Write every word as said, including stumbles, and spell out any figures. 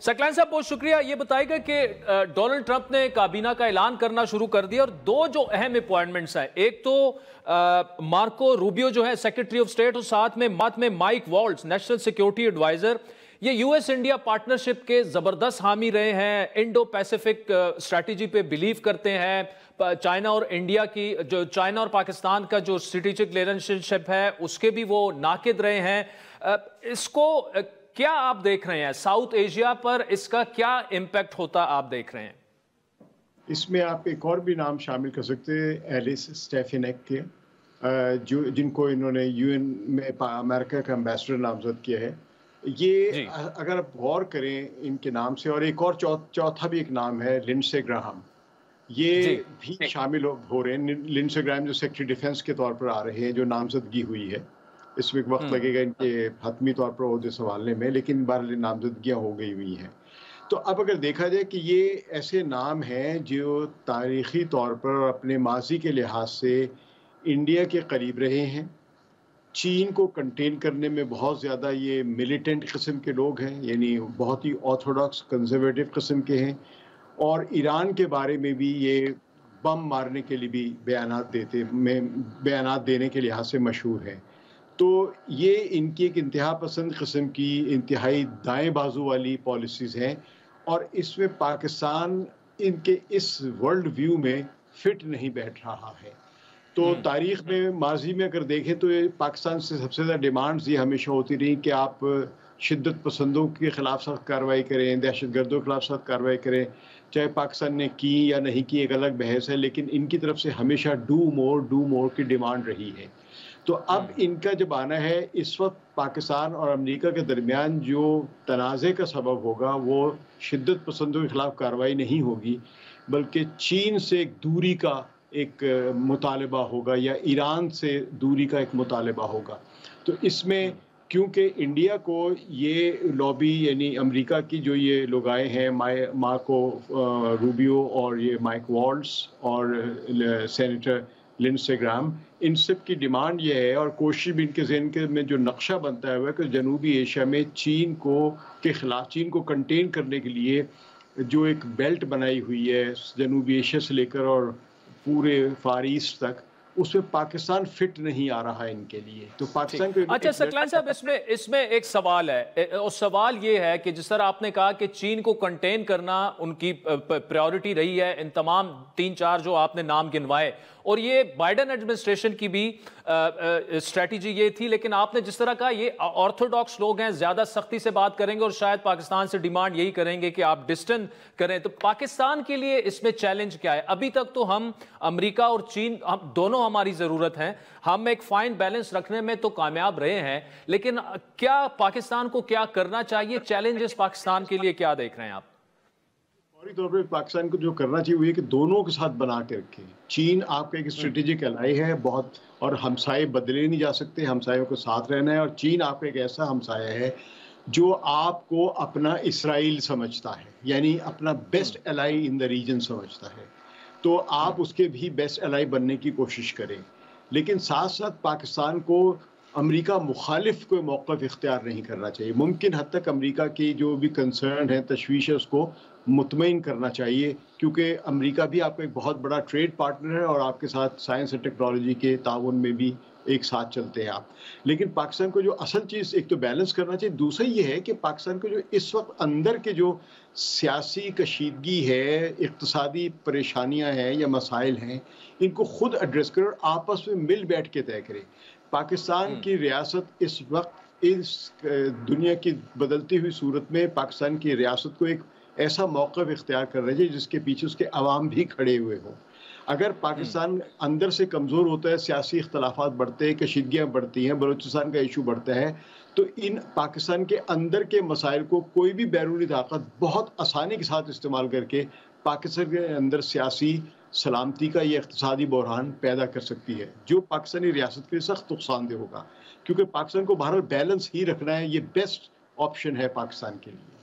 सकलाइन साहब बहुत शुक्रिया। ये बताएगा कि डोनाल्ड ट्रंप ने काबीना का ऐलान करना शुरू कर दिया और दो जो अहम अपॉइंटमेंट्स हैं, एक तो मार्को रूबियो जो है सेक्रेटरी ऑफ स्टेट और साथ में मात में Mike Waltz national security adviser, ये यूएस इंडिया पार्टनरशिप के जबरदस्त हामी रहे हैं, इंडो पैसिफिक स्ट्रैटेजी पे बिलीव करते हैं, चाइना और इंडिया की जो चाइना और पाकिस्तान का जो स्ट्रेटेजिक रिलेशनशिप है उसके भी वो नाकिद रहे हैं। इसको क्या आप देख रहे हैं, साउथ एशिया पर इसका क्या इम्पैक्ट होता आप देख रहे हैं? इसमें आप एक और भी नाम शामिल कर सकते हैं, एलिस स्टेफेनेक के, जो जिनको इन्होंने यूएन में अमेरिका का एम्बेसडर नामजद किया है। ये अगर आप गौर करें इनके नाम से, और एक और चौ, चौथा भी एक नाम है लिंडसे ग्राहम, ये भी शामिल हो, हो रहे हैं। लिंडसे ग्राहम जो सेक्रेटरी डिफेंस के तौर पर आ रहे हैं, जो नामजदगी हुई है, इसमें वक्त लगेगा इनके हतमी तौर पर ओहदे संभालने में, लेकिन बारह नामजदगियाँ हो गई हुई हैं। तो अब अगर देखा जाए कि ये ऐसे नाम हैं जो तारीख़ी तौर पर अपने माजी के लिहाज से इंडिया के करीब रहे हैं, चीन को कंटेन करने में बहुत ज़्यादा ये मिलिटेंट किस्म के लोग हैं, यानी बहुत ही ऑर्थोडॉक्स कंजर्वेटिव किस्म के हैं, और ईरान के बारे में भी ये बम मारने के लिए भी बयानात देते में बयानात देने के लिहाज से मशहूर हैं। तो ये इनकी एक इंतहा पसंद किस्म की इंतहाई दाएं बाजू वाली पॉलिसीज़ हैं, और इसमें पाकिस्तान इनके इस वर्ल्ड व्यू में फिट नहीं बैठ रहा है। तो तारीख़ में माजी में अगर देखें तो ये पाकिस्तान से सबसे ज़्यादा डिमांड्स ये हमेशा होती रही कि आप शिद्दत पसंदों के ख़िलाफ़ सख्त कार्रवाई करें, दहशत गर्दों के खिलाफ सख्त कार्रवाई करें। चाहे पाकिस्तान ने की या नहीं की एक अलग बहस है, लेकिन इनकी तरफ से हमेशा डू मोर डू मोर की डिमांड रही है। तो अब इनका जब आना है, इस वक्त पाकिस्तान और अमेरिका के दरमियान जो तनाज़े का सबब होगा वो शिद्दत पसंदों के ख़िलाफ़ कार्रवाई नहीं होगी, बल्कि चीन से एक दूरी का एक मुतालबा होगा या ईरान से दूरी का एक मुतालबा होगा। तो इसमें क्योंकि इंडिया को ये लॉबी यानी अमेरिका की जो ये लोग आए हैं, माय मार्को रूबियो और ये माइक वॉल्ट्स और सेनेटर लिंडसे ग्राहम, इन सब की डिमांड ये है, और कोशिश भी इनके ज़हन के में जो नक्शा बनता है कि जनूबी एशिया में चीन को के ख़िलाफ़ चीन को कंटेन करने के लिए जो एक बेल्ट बनाई हुई है जनूबी एशिया से लेकर और पूरे फार ईस्ट तक, उसमें पाकिस्तान फिट नहीं आ रहा है इनके लिए। तो पाकिस्तान को अच्छा सकलाइन साहब, इसमें इसमें एक सवाल है, और सवाल ये है कि जिस तरह आपने कहा कि चीन को कंटेन करना उनकी प्रायोरिटी रही है, इन तमाम तीन चार जो आपने नाम गिनवाए, और ये बाइडेन एडमिनिस्ट्रेशन की भी स्ट्रेटजी ये थी, लेकिन आपने जिस तरह कहा ये ऑर्थोडॉक्स लोग हैं, ज़्यादा सख्ती से बात करेंगे और शायद पाकिस्तान से डिमांड यही करेंगे कि आप डिस्टेंस करें। तो पाकिस्तान के लिए इसमें चैलेंज क्या है? अभी तक तो हम अमेरिका और चीन हम दोनों हमारी ज़रूरत है, हम एक फाइन बैलेंस रखने में तो कामयाब रहे हैं, लेकिन क्या पाकिस्तान को क्या करना चाहिए? चैलेंजेस पाकिस्तान के लिए क्या देख रहे हैं आप? फौरी तौर पर पाकिस्तान को जो करना चाहिए वो ये कि दोनों के साथ बना के रखें। चीन आपका एक स्ट्रेटेजिक एलाई है बहुत, और हमसाये बदले नहीं जा सकते, हमसायों को साथ रहना है, और चीन आपका एक ऐसा हमसाया है जो आपको अपना इसराइल समझता है, यानी अपना best ally in the region समझता है। तो आप उसके भी बेस्ट एलाई बनने की कोशिश करें, लेकिन साथ साथ पाकिस्तान को अमेरिका मुखालिफ कोई मौक़िफ़ इख्तियार नहीं करना चाहिए। मुमकिन हद तक अमेरिका की जो भी कंसर्न है, तशवीश है, उसको मुतमईन करना चाहिए, क्योंकि अमेरिका भी आपका एक बहुत बड़ा ट्रेड पार्टनर है और आपके साथ साइंस और टेक्नोलॉजी के ताउन में भी एक साथ चलते हैं आप। लेकिन पाकिस्तान को जो असल चीज़ एक तो बैलेंस करना चाहिए, दूसरा ये है कि पाकिस्तान को जो इस वक्त अंदर के जो सियासी कशीदगी है, इक़्तिसादी परेशानियां हैं या मसाइल हैं, इनको खुद एड्रेस करें और आपस में मिल बैठ के तय करें। पाकिस्तान की रियासत इस वक्त इस दुनिया की बदलती हुई सूरत में पाकिस्तान की रियासत को एक ऐसा मौक़िफ़ इख्तियार करना चाहिए जिसके पीछे उसके अवाम भी खड़े हुए हों। अगर पाकिस्तान अंदर से कमज़ोर होता है, सियासी इख्तलाफात बढ़ते हैं, कशीदगियाँ बढ़ती हैं, बलूचिस्तान का इशू बढ़ता है, तो इन पाकिस्तान के अंदर के मसाइल को कोई भी बैरूनी ताकत बहुत आसानी के साथ इस्तेमाल करके पाकिस्तान के अंदर सियासी सलामती का ये इक़्तिसादी बहरान पैदा कर सकती है, जो पाकिस्तानी रियासत के लिए सख्त नुकसानदेह होगा, क्योंकि पाकिस्तान को बहरहाल बैलेंस ही रखना है। ये बेस्ट ऑप्शन है पाकिस्तान के लिए।